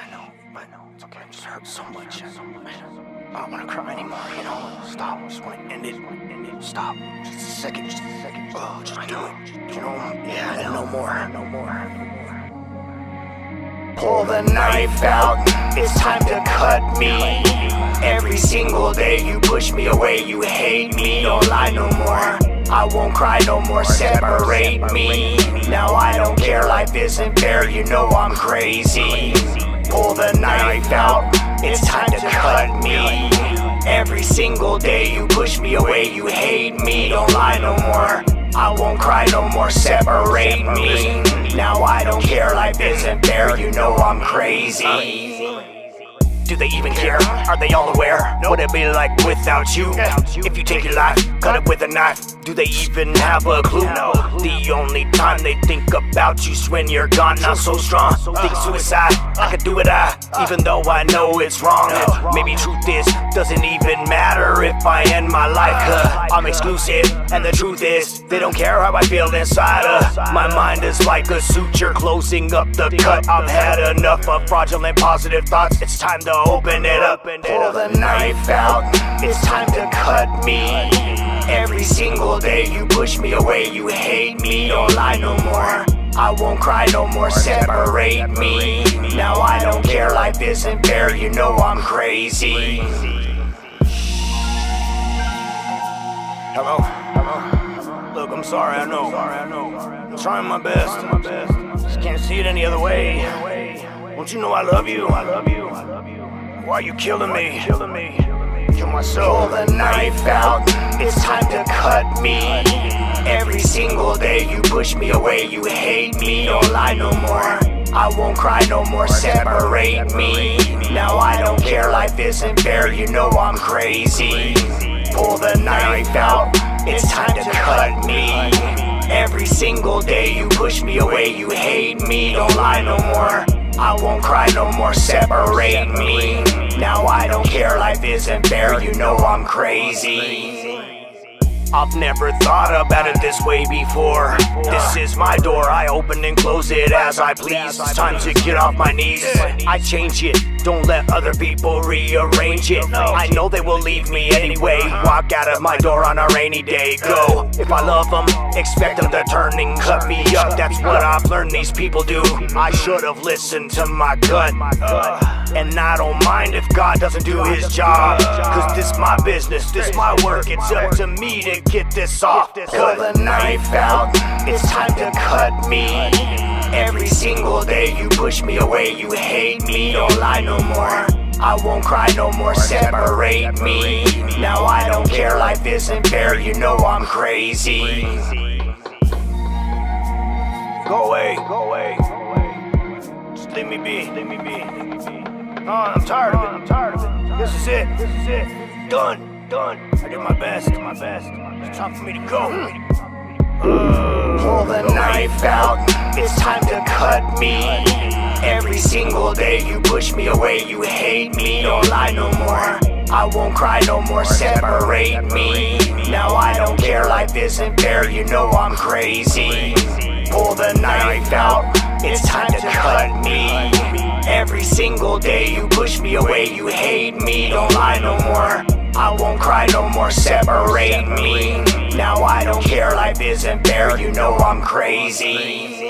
I know, it's okay. I just hurt so much. I don't want to cry anymore, you know? Stop, I just want to end it. Stop, just a second. Oh, just do it. You know, yeah, no more. Pull the knife out, it's time to cut me. Every single day you push me away, you hate me. Don't lie no more, I won't cry no more, separate me. Now I don't care, life isn't fair, you know I'm crazy. Pull the knife out, it's time to cut me. Every single day you push me away, you hate me. Don't lie no more, I won't cry no more, separate me. Now I don't care, life isn't fair, you know I'm crazy. Do they even care? Are they all aware? What it'd be like without you? If you take your life, cut it with a knife. Do they even have a clue? No. The only time they think about you's when you're gone. Not so strong, think suicide, I could do it, even though I know it's wrong. Maybe truth is, doesn't even matter if I end my life, I'm exclusive, and the truth is, they don't care how I feel inside. My mind is like a suture closing up the cut. I've had enough of fraudulent positive thoughts, it's time to open it up. Pull the knife out, it's time to cut me. Every single day you push me away, you hate me. Don't lie no more, I won't cry no more, separate me. Now I don't care, life isn't fair, you know I'm crazy. Hello? Look, I'm sorry, I know. I'm trying my best. Just can't see it any other way. Don't you know I love you? Why are you killing me? Kill my soul. Pull the knife out, it's time to cut me. Every single day you push me away, you hate me. Don't lie no more, I won't cry no more, separate me. Now I don't care, life isn't fair, you know I'm crazy. Pull the knife out, it's time to cut me. Every single day you push me away, you hate me. Don't lie no more, I won't cry no more, separate me. Now I don't care, life isn't fair, you know I'm crazy. I've never thought about it this way before. This is my door, I open and close it as I please. It's time to get off my knees, I change it. Don't let other people rearrange it. I know they will leave me anyway. Walk out of my door on a rainy day. Go, if I love them, expect them to turn and cut me up. That's what I've learned these people do. I should have listened to my gut. And I don't mind if God doesn't do his job, cause this my business, this my work. It's up to me to get this off. Pull the knife out, it's time to cut me. Every single day you push me away, you hate me. Don't lie no more, I won't cry no more, separate me. Now I don't care, life isn't fair, you know I'm crazy. Go away. Just leave me be. Oh, I'm tired of it. This is it. Done. I did my best. It's time for me to go. Pull the knife out, it's time to cut me. Every single day you push me away, you hate me. Don't lie no more, I won't cry no more, separate me. Now I don't care, life isn't fair, you know I'm crazy. Pull the knife out, it's time to cut me. Every single day you push me away, you hate me. Don't lie no more, I won't cry no more, separate me. Now I don't care, life isn't fair, you know I'm crazy.